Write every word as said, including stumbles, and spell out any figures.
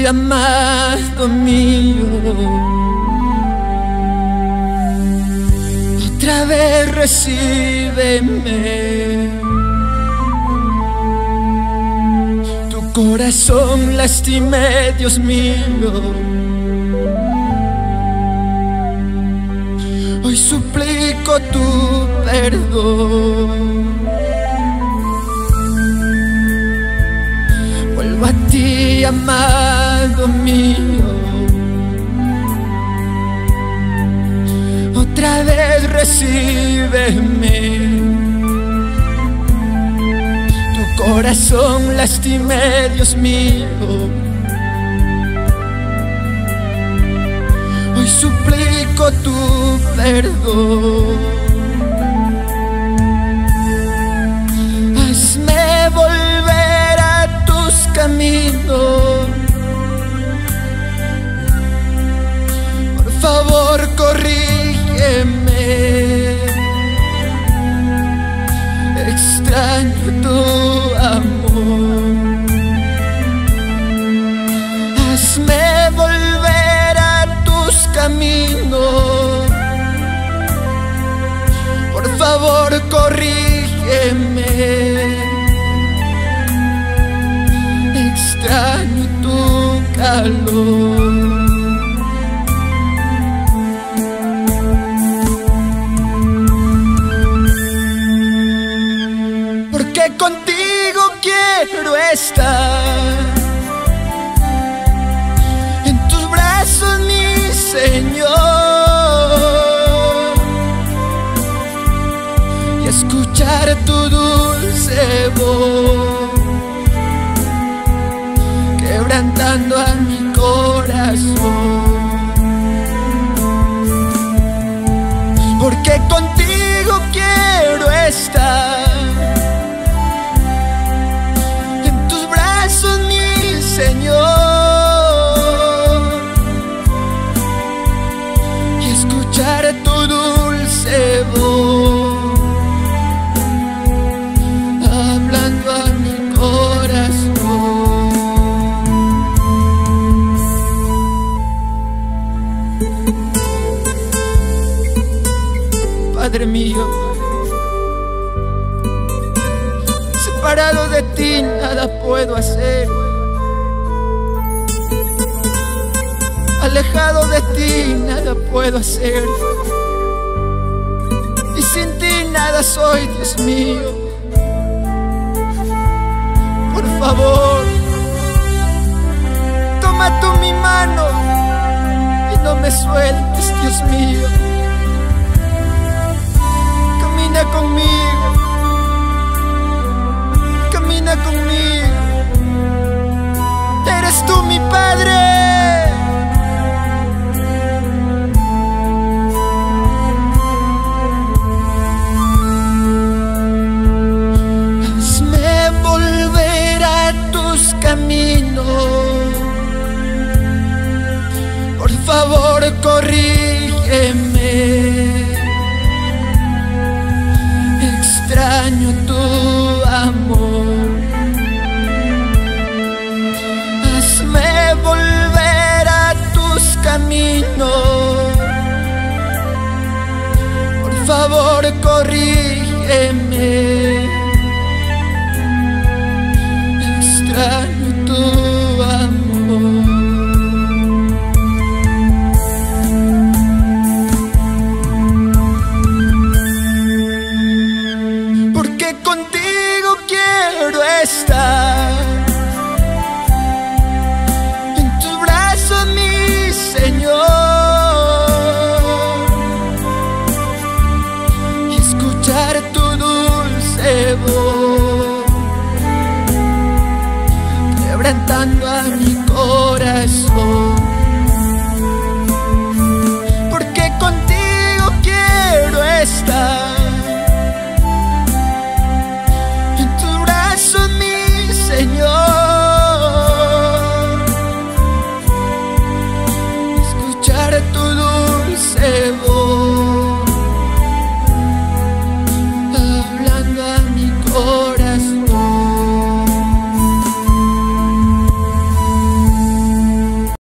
amado mío, otra vez recíbeme. Tu corazón lastimé, Dios mío. Hoy suplico tu perdón. Vuelvo a ti, amado mío. Otra vez recíbeme. Tu corazón lastimé, Dios mío. Hoy suplico tu perdón. Hazme volver a tus caminos. Por favor, corrígeme. Extraño tu amor. Hazme volver a tus caminos. Por favor, corrígeme. Extraño tu calor. Porque contigo quiero estar, en tus brazos, mi Señor, y escuchar tu dulce voz, quebrantando a mi corazón. Porque contigo quiero estar, en tus brazos, mi Señor, y escuchar tu dulce voz, hablando a mi corazón. Padre mío, separado de ti nada puedo hacer, alejado de ti nada puedo hacer, y sin ti nada soy, Dios mío. Por favor, toma tú mi mano y no me sueltes, Dios mío. Camina conmigo, camina conmigo. Eres tú mi Padre. Hazme volver a tus caminos. Por favor, corrígeme. Extraño tu amor. Hazme volver a tus caminos. Por favor, corrígeme. Extraño tu amor. Contigo quiero estar, en tus brazos, mi Señor, y escuchar tu dulce voz, quebrantando a mi corazón.